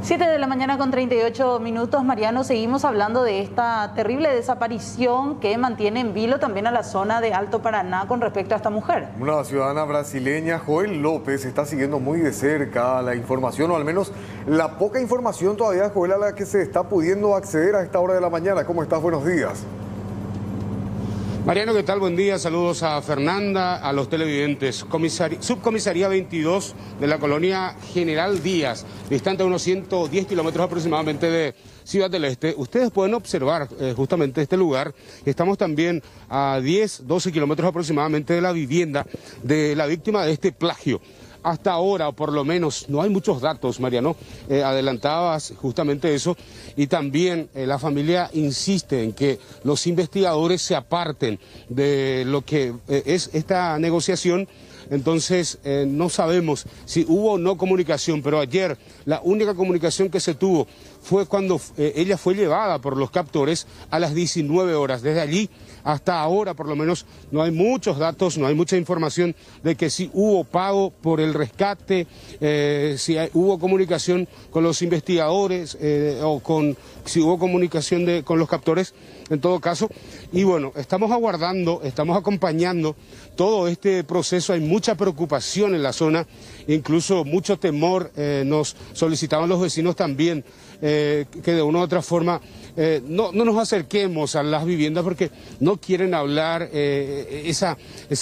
7 de la mañana con 38 minutos, Mariano, seguimos hablando de esta terrible desaparición que mantiene en vilo también a la zona de Alto Paraná con respecto a esta mujer. Una ciudadana brasileña, Joel López, está siguiendo muy de cerca la información, o al menos la poca información todavía, Joel, a la que se está pudiendo acceder a esta hora de la mañana. ¿Cómo estás? Buenos días. Mariano, ¿qué tal? Buen día. Saludos a Fernanda, a los televidentes. Subcomisaría 22 de la colonia General Díaz, distante a unos 110 kilómetros aproximadamente de Ciudad del Este. Ustedes pueden observar justamente este lugar. Estamos también a 10, 12 kilómetros aproximadamente de la vivienda de la víctima de este plagio. Hasta ahora, o por lo menos, no hay muchos datos, Mariano. Adelantabas justamente eso. Y también la familia insiste en que los investigadores se aparten de lo que es esta negociación. Entonces, no sabemos si hubo o no comunicación, pero ayer la única comunicación que se tuvo fue cuando ella fue llevada por los captores a las 19 horas. Desde allí hasta ahora, por lo menos, no hay muchos datos, no hay mucha información de que si hubo pago por el rescate, hubo comunicación con los investigadores si hubo comunicación con los captores, en todo caso. Y bueno, estamos aguardando, estamos acompañando todo este proceso. Hay mucha preocupación en la zona, incluso mucho temor. Nos solicitaban los vecinos también que de una u otra forma no nos acerquemos a las viviendas porque no quieren hablar ese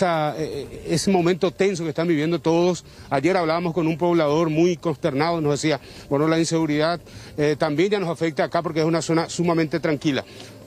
momento tenso que están viviendo todos. Ayer hablábamos con un poblador muy consternado, nos decía, bueno, la inseguridad también ya nos afecta acá porque es una zona sumamente tranquila.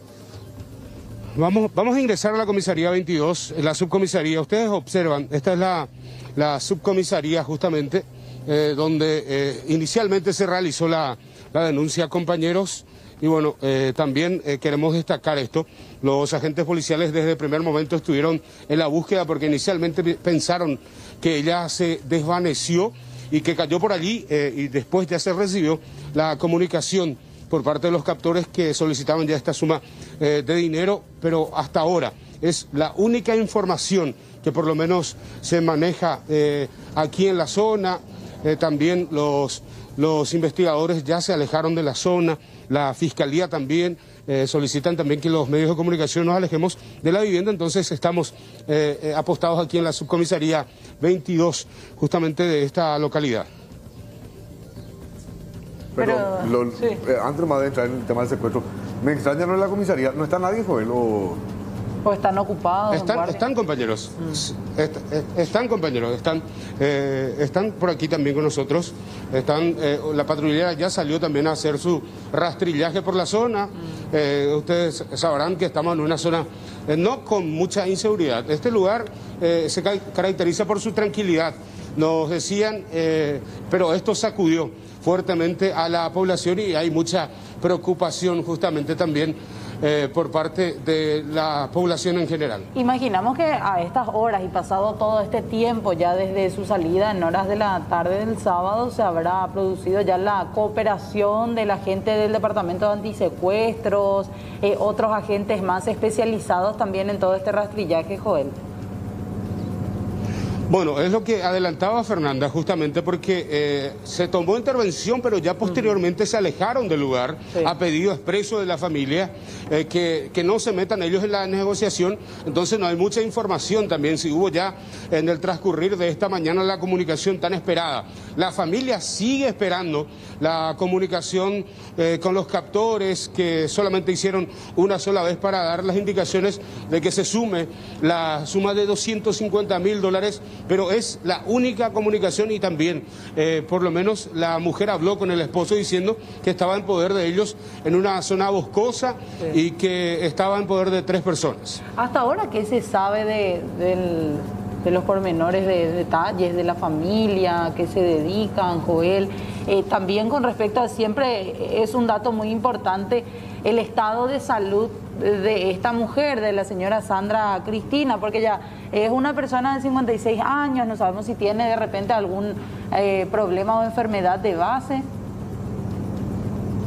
Vamos a ingresar a la comisaría 22, la subcomisaría. Ustedes observan, esta es la subcomisaría justamente donde inicialmente se realizó la denuncia, compañeros. Y bueno, también queremos destacar esto. Los agentes policiales desde el primer momento estuvieron en la búsqueda porque inicialmente pensaron que ella se desvaneció y que cayó por allí y después ya se recibió la comunicación por parte de los captores que solicitaban ya esta suma de dinero, pero hasta ahora es la única información que por lo menos se maneja aquí en la zona. También los investigadores ya se alejaron de la zona, la fiscalía también solicitan también que los medios de comunicación nos alejemos de la vivienda, entonces estamos apostados aquí en la subcomisaría 22 justamente de esta localidad. Pero sí. Antes más de entrar en el tema del secuestro, me extraña, ¿no? En la comisaría no está nadie, Joel, ¿O están ocupados? Están compañeros, están compañeros, están por aquí también con nosotros. La patrullera ya salió también a hacer su rastrillaje por la zona. Ustedes sabrán que estamos en una zona no con mucha inseguridad. Este lugar se caracteriza por su tranquilidad. Nos decían, pero esto sacudió fuertemente a la población y hay mucha preocupación justamente también por parte de la población en general. Imaginamos que a estas horas y pasado todo este tiempo, ya desde su salida en horas de la tarde del sábado, se habrá producido ya la cooperación de la gente del Departamento de Antisecuestros, otros agentes más especializados también en todo este rastrillaje, Joel. Bueno, es lo que adelantaba Fernanda justamente porque se tomó intervención, pero ya posteriormente se alejaron del lugar, sí, a pedido expreso de la familia, que no se metan ellos en la negociación. Entonces no hay mucha información también si hubo ya en el transcurrir de esta mañana la comunicación tan esperada. La familia sigue esperando la comunicación con los captores, que solamente hicieron una sola vez para dar las indicaciones de que se sume la suma de $250.000, pero es la única comunicación y también por lo menos la mujer habló con el esposo diciendo que estaba en poder de ellos en una zona boscosa, sí, y que estaba en poder de 3 personas. Hasta ahora, ¿qué se sabe de los pormenores, de detalles de la familia, que se dedican, Joel? También con respecto a, siempre es un dato muy importante, el estado de salud de esta mujer, de la señora Sandra Cristina, porque ella es una persona de 56 años, no sabemos si tiene de repente algún problema o enfermedad de base.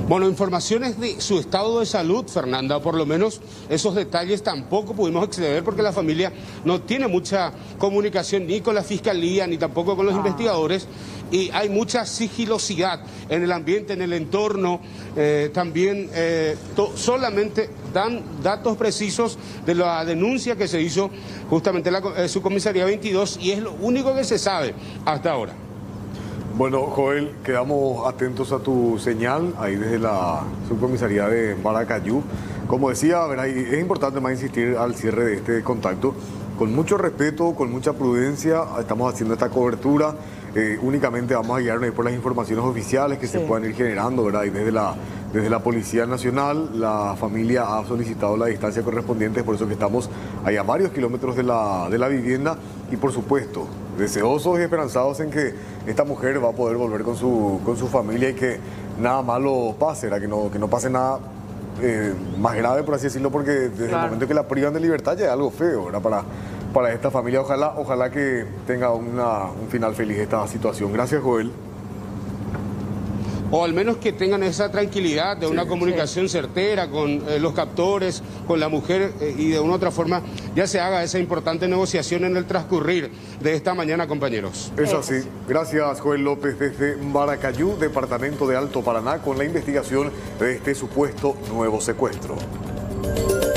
Bueno, informaciones de su estado de salud, Fernanda, por lo menos esos detalles tampoco pudimos acceder porque la familia no tiene mucha comunicación ni con la fiscalía ni tampoco con los investigadores, y hay mucha sigilosidad en el ambiente, en el entorno. También solamente dan datos precisos de la denuncia que se hizo justamente en la subcomisaría 22 y es lo único que se sabe hasta ahora. Bueno, Joel, quedamos atentos a tu señal ahí desde la subcomisaría de Maracayú. Como decía, ¿verdad? Es importante más insistir al cierre de este contacto. Con mucho respeto, con mucha prudencia, estamos haciendo esta cobertura. Únicamente vamos a guiarnos por las informaciones oficiales que se puedan ir generando, ¿verdad? Y desde la Policía Nacional, la familia ha solicitado la distancia correspondiente, por eso que estamos ahí a varios kilómetros de la vivienda y, por supuesto, deseosos y esperanzados en que esta mujer va a poder volver con su familia y que nada malo pase, ¿verdad? Que no pase nada más grave, por así decirlo, porque desde el momento que la privan de libertad ya es algo feo, ¿verdad? Para esta familia. Ojalá que tenga un final feliz esta situación. Gracias, Joel. O al menos que tengan esa tranquilidad de una comunicación certera con los captores, con la mujer, y de una u otra forma ya se haga esa importante negociación en el transcurrir de esta mañana, compañeros. Es así. Gracias, Joel López, desde Maracayú, departamento de Alto Paraná, con la investigación de este supuesto nuevo secuestro.